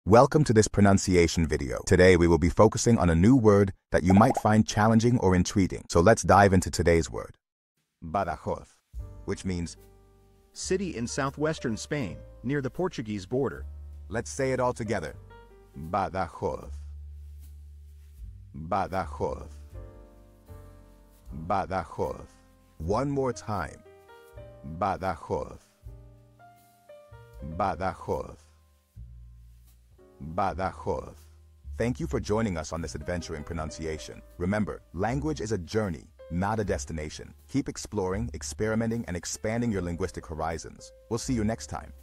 Welcome to this pronunciation video. Today we will be focusing on a new word that you might find challenging or intriguing. So let's dive into today's word. Badajoz, which means city in southwestern Spain, near the Portuguese border. Let's say it all together. Badajoz. Badajoz. Badajoz. One more time. Badajoz. Badajoz. Badajoz. Thank you for joining us on this adventure in pronunciation. Remember, language is a journey, not a destination. Keep exploring, experimenting, and expanding your linguistic horizons. We'll see you next time.